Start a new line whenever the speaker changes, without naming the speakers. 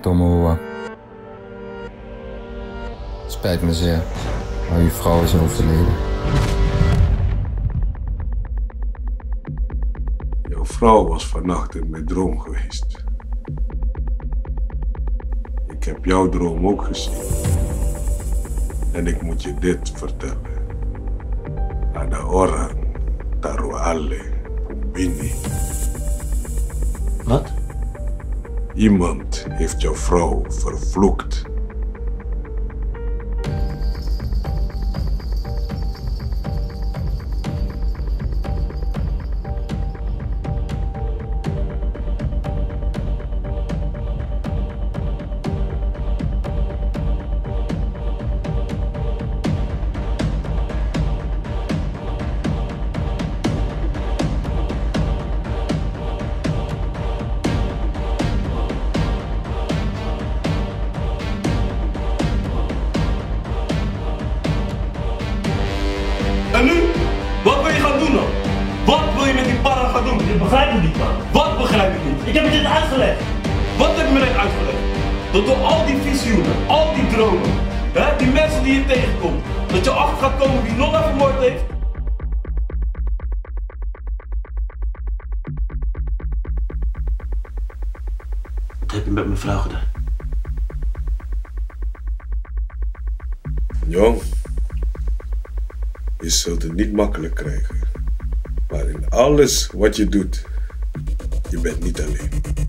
Tomoa. Spijt me zeer, maar uw vrouw is overleden.
Jouw vrouw was vannacht in mijn droom geweest. Ik heb jouw droom ook gezien. En ik moet je dit vertellen. Ada orang taruh ale pumbini.
Wat?
Iemand heeft jouw vrouw vervloekt.
En nu? Wat wil je gaan doen dan? Wat wil je met die para gaan doen?
Je begrijpt het niet, man.
Wat begrijp ik niet?
Ik heb het je net uitgelegd.
Wat heb je me net uitgelegd? Dat door al die visioenen, al die dromen, hè, die mensen die je tegenkomt, dat je achter gaat komen wie Nonna vermoord heeft?
Wat heb je met mijn vrouw gedaan?
Jong, je zult het niet makkelijk krijgen. Maar in alles wat je doet, je bent niet alleen.